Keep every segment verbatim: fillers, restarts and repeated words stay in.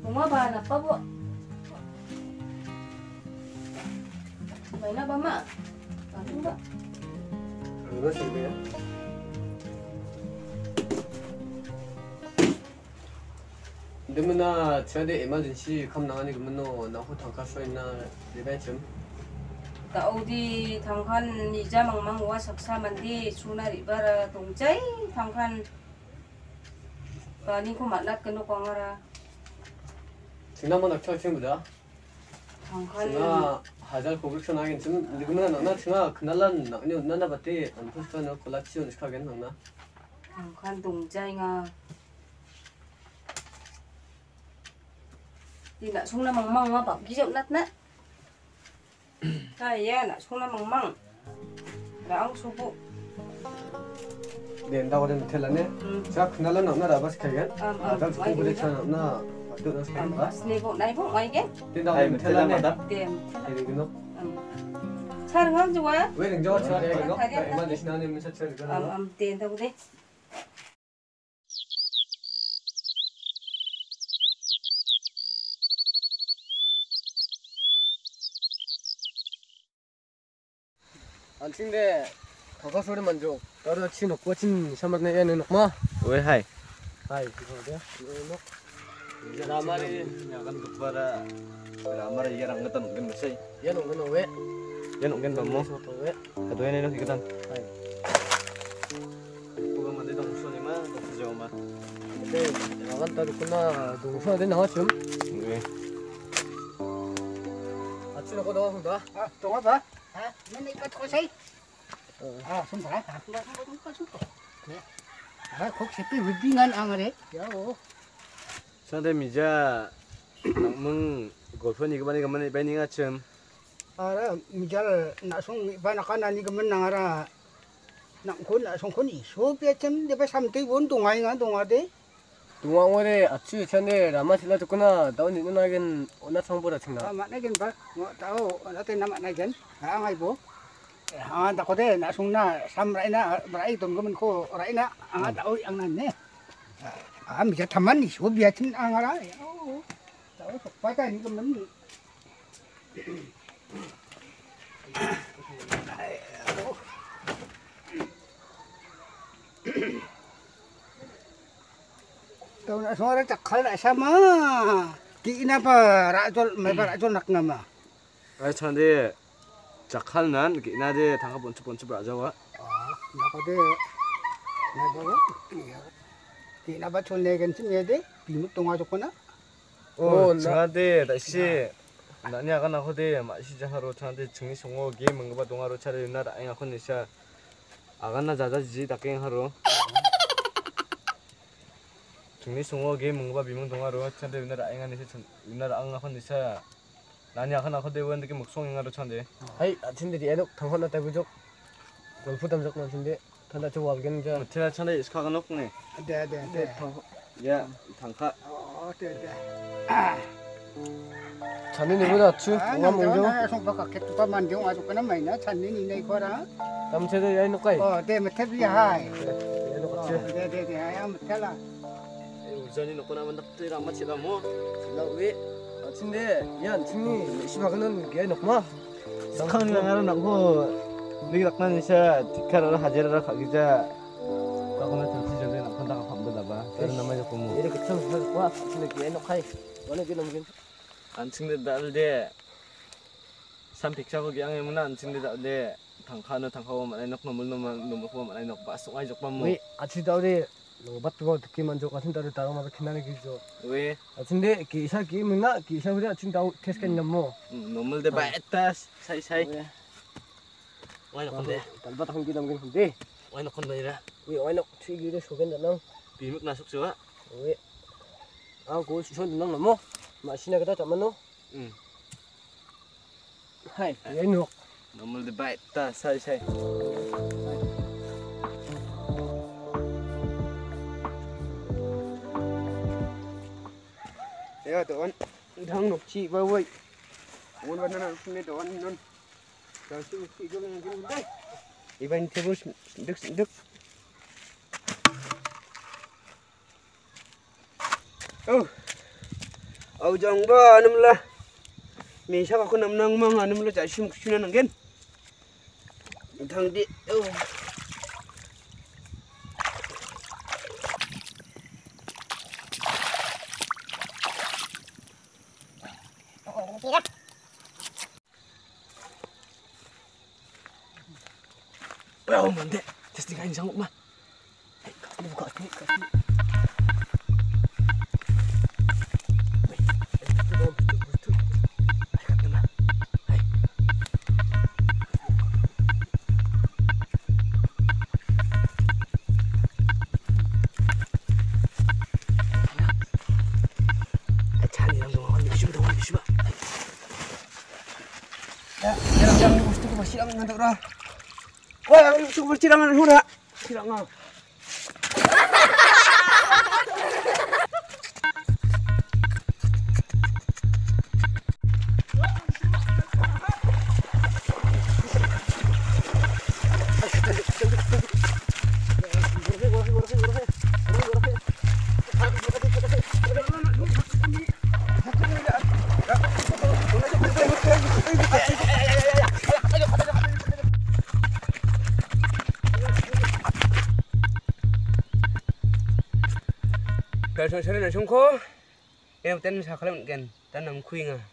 Bumaba na pa po. May na ba ma? Ano ba? Ano ba sabi yan? Hindi mo na 저한테 emergency 감 나가니 그러면 너 나호 단가 써 있나 리벤 좀 Taudi thangkhan nija mangmang wa saksa mandi suna ribara tongchai thangkhan kani ko matlat kano kwangara 지난번 학교 친구다 thangkhan 제가 하잘 고백션 하긴 좀 니그만 나나 제가 그날란 나니 나나 봤대 안 포스터는 콜라치온 시카겐 나나 thangkhan tongchai nga di na suna mangmang wa bak gijau nat na kaya na suna mangmang raang subu 낸다고 된 텔라네 제가 그날란 나나 라바스 카겐 음, 음, 하잘 많이 고백션 나나 또 나스 am 카겐가 asne ko nai po mai ge 낸다고 된 텔라네 tem 이리그노 char ngang jwa 왜 냉장고 차려 이거 emergency 나는 문서 처리 am 그러나 am ten ta de 안 친데 더가 소리 만족 따로 치 놓고 친 샤마네 얘는 뭐 왜 하이? 하이 그거 어디야 이거 이제 라마리 약간 독바라 라마라 이게 랑 같은 건 뭐지? 얘는 그거 왜 얘는 건 뭐? 소토 왜 그도 얘는 이렇게 단 하이 뭐가 만데 동 소리만 독자오마 근데 나간 따르구나 동서한테 나와 좀 왜? 아침 놓고 나와본다 À, trông á hả? Nên đi có thôi xí. À, không phải, à, không phải, không có, không có. Nè. À, khúc xí bị bị ngân ăn rồi đấy. Yo. 상대 미자 낭문 골프니 그만이 그만이 베닝아 쯤 À, đó, mình cho là nã xuống vai nó con này cái mình nã ra nặng khốn nã xuống khốn ít số biết chấm để phải xăm tới bốn tuần ngày ngắn tuần ngày đấy. 동왕월에 아치 전에 라마실라 듣구나 나온 누나겐 오나 청보라 À, 청나 mà này cái phải, ngọ tao nó tên năm này chấn, à ngày bố. À, tao có thể nã xuống nã xăm rải nã rải tuần cái mình khô rải nã, à tao ăn này nè. À, mình cho thầm ăn ít số biết chấm ăn ra. Yo. Tao phải quay cái những cái mình tao đã nói là chắc khởi lại sao mà kỹ na pa ra cho mấy pa ra cho nặc ngầm à 아이 찬데 작할난 기나데 당가 번쩍 번쩍 브라자와 nó có thể này bao kỹ na bắt cho này cái gì đấy bị mất tung cho con á 오 나데 다시 나니 아가 나호데 마시자하로 찬데 증이 송어 게 뭔가 동아로 차려 나 아이가 컨디샤 아가나 자자지 다깽 하로 증이 송어 게 뭔가 비명 동아로 찬데 나 아이가 니세 나 아가 컨디샤 나니 아가 나호데 원데 목송잉하로 찬데 하이 아침들이 애독 당헌나 때부족 골프 담적 나신데 단다 저 와겐 자 테라 찬데 이스카가 놓네 để để để 야 당카 ờ để để 자네 누구나 아추 à 동안 nằm đó 먼저 nó không có cái tụi con mình tiếng ngoài tụi nó mày nó thành nên này qua đó 남체들 야이 놓까이 ờ để mà thép gì hai 야이 놓 ờ 같이 để để để ai ăn thế là 우전이 놓고 나면 납들이 안 맞히다 뭐 나왜 아침데 야 충이 시바가는 야이 놓마 스카운이 나가는 나고 너희 락난이샤 디카라라 하제라라 가기자 가거나 들지 전에 나간다가 밤보다 봐 다른 남자 잡고 뭐 이렇게 처음 해서 와 아침에 야이 놓까이 너네 그 넘긴 안 층대다 알데 삼백사고 양에문 안 층대다 알데 당카는 당카고 만에 넣고 물놈만 넘고 만에 넣고 바속 아이 적반 왜 아침다우리 너 bắt 듣기 만족 같은 데를 따라가면 기나는 기죠 뭐왜 아침데 기사 기문나 기사 우리 아침다우 테스트는 뭐 너물데 바에따 사이사이 와이 넣건데 달바 한기 넘긴 근데 와이 넣건데라 왜 와이너 튀기를 속였나 비묵 나 속수와 왜 아고 수선 넣는 뭐 마시나 그다 잡만노 응 하이 얘노 너물데 바에따 사이사이 để tụi anh thằng nục chị vào vậy muốn vào nó không nên tụi anh nó rồi chị chị cho mình cái đây 이번 테이블 득 득. 어. au jang ba nam la me sa ka nam nang mang nam la cha sim kusuna nang gen thang di oh Well, 뭔데? 테스팅가 인상 없마? 이거 뭐가 어떻게? Wah, super cirangan hura. Cirangan. Kalau sore nak sungko, yang ten sakalam kan, ten nam kuing ah.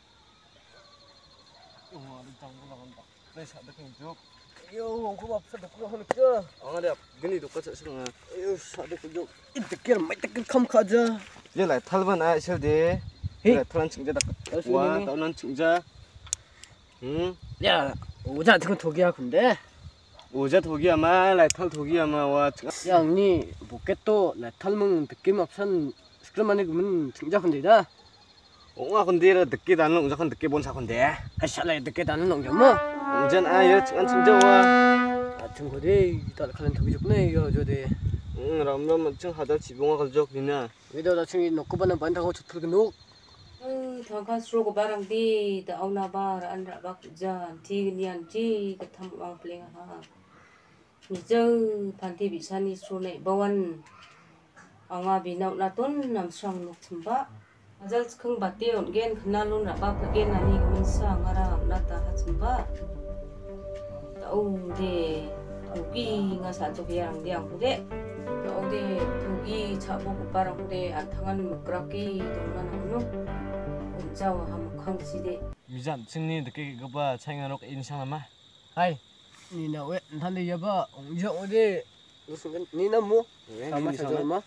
Yo, aku apa sedap kau nak ke? Ang ada gini duka sa sung. Yo, sedap kau. Ini tekir, mai tekir kam kaja. Je lai thalban a sel de. Lai thalan chingja dak. Wa tanan chingja. Hmm. 야, 오자 같은 거 독이야 근데. 오자 독이야 마, lai thal 독이야 마. 와. 야, 언니 뭐게 또 레탈문 느낌 없선 스크만에 그러면 진짜 근데다. 옹아 근데라 늦게 다는 옹자хан 늦게 본 사건데. 아, 샬라에 늦게 다는 놈이야 뭐. 옹잔 아 여 chingан chingja wa. 아, 친구들 이따 칼은 독이 좋구나 이거 저대. 응, 람람 ching hada chibonga galjok bina. 위도 나중에 놓고 보는 반다고 좋더라고 놓. Ừ, thằng con sro của barang đi ta ông na bar ăn ra bạc jan thi nian chi cái tham ông pleng ha ni chơi pan thi bị san ni sro này bawan ông à bị nạo na ton nam sang lục chimba azal khung bati on gen khna lun ra bak gen ani kaman sa ngara na ta ha chimba ta ông de togi nga sa togi yang diang de ta ông de togi chabo của barang de an thangan mukraki dongna na no 자와 한번 강시대 유잔 칭니 늦게 그거 차이나록 인상 아마. 하이. 니나 왜 단데 여봐. 옹자 어디 무슨 니나 뭐? 아마 찾아마.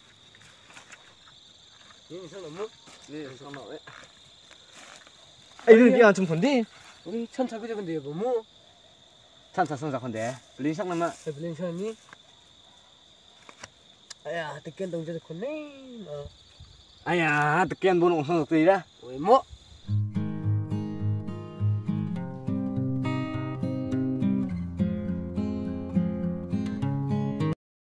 니 인상 뭐? 네, 인상 뭐 왜? 아 이거 이게 좀 본데. 우리 천차 그저 근데 여보 뭐? 찬차 성자 건데. 인상 아마. 에블린 샤니. 아야, 듣게 동자 좋네. 아야, 늦게 안 보는 옹상 없더이라. 왜 뭐?